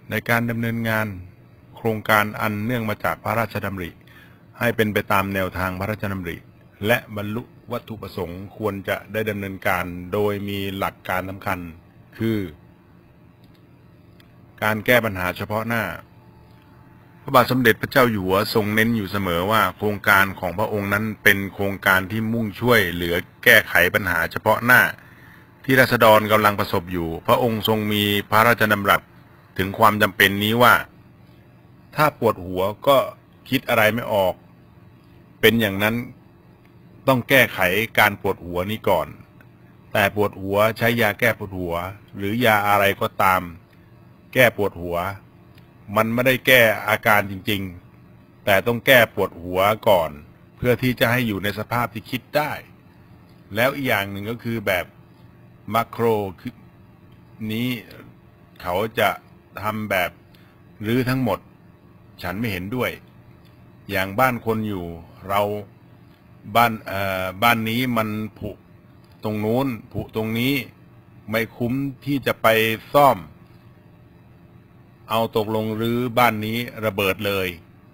ในการดำเนินงานโครงการอันเนื่องมาจากพระราชดำริให้เป็นไปตามแนวทางพระราชดำริและบรรลุวัตถุประสงค์ควรจะได้ดำเนินการโดยมีหลักการสำคัญคือการแก้ปัญหาเฉพาะหน้าพระบาทสมเด็จพระเจ้าอยู่หัวทรงเน้นอยู่เสมอว่าโครงการของพระองค์นั้นเป็นโครงการที่มุ่งช่วยเหลือแก้ไขปัญหาเฉพาะหน้าที่ราษฎรกำลังประสบอยู่พระองค์ทรงมีพระราชดำรัสถึงความจำเป็นนี้ว่าถ้าปวดหัวก็คิดอะไรไม่ออกเป็นอย่างนั้นต้องแก้ไขการปวดหัวนี้ก่อนแต่ปวดหัวใช้ยาแก้ปวดหัวหรือยาอะไรก็ตามแก้ปวดหัวมันไม่ได้แก้อาการจริงๆแต่ต้องแก้ปวดหัวก่อนเพื่อที่จะให้อยู่ในสภาพที่คิดได้แล้วอีกอย่างหนึ่งก็คือแบบมาโครนี้เขาจะทำแบบรื้อทั้งหมดฉันไม่เห็นด้วยอย่างบ้านคนอยู่เราบ้านนี้มันผุตรงนู้นผุตรงนี้ไม่คุ้มที่จะไปซ่อมเอาตกลงรื้อบ้านนี้ระเบิดเลย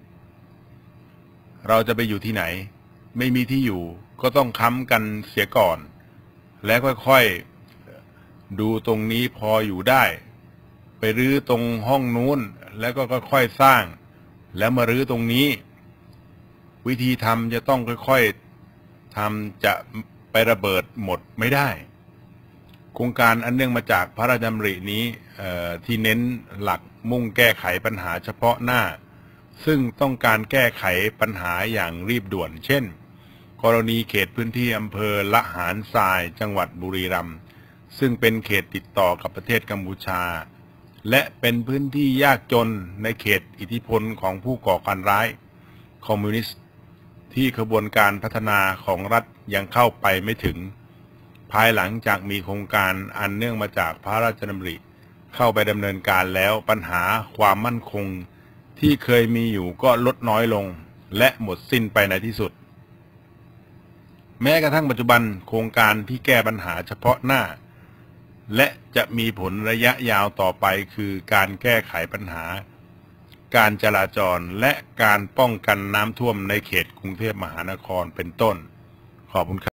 เราจะไปอยู่ที่ไหนไม่มีที่อยู่ก็ต้องค้ำกันเสียก่อนแล้วค่อยๆดูตรงนี้พออยู่ได้ไปรื้อตรงห้องนู้นแล้วก็ค่อยๆสร้างแล้วมารื้อตรงนี้วิธีทำจะต้องค่อยๆทำจะไประเบิดหมดไม่ได้โครงการอันเนื่องมาจากพระราชดำรินี้ที่เน้นหลักมุ่งแก้ไขปัญหาเฉพาะหน้าซึ่งต้องการแก้ไขปัญหาอย่างรีบด่วนเช่นกรณีเขตพื้นที่อำเภอละหารทรายจังหวัดบุรีรัมย์ซึ่งเป็นเขตติดต่อกับประเทศกัมพูชาและเป็นพื้นที่ยากจนในเขตอิทธิพลของผู้ก่อการร้ายคอมมิวนิสต์ที่ขบวนการพัฒนาของรัฐยังเข้าไปไม่ถึงภายหลังจากมีโครงการอันเนื่องมาจากพระราชดำริเข้าไปดำเนินการแล้วปัญหาความมั่นคงที่เคยมีอยู่ก็ลดน้อยลงและหมดสิ้นไปในที่สุดแม้กระทั่งปัจจุบันโครงการที่แก้ปัญหาเฉพาะหน้าและจะมีผลระยะยาวต่อไปคือการแก้ไขปัญหาการจราจรและการป้องกันน้ำท่วมในเขตกรุงเทพมหานครเป็นต้นขอบคุณครับ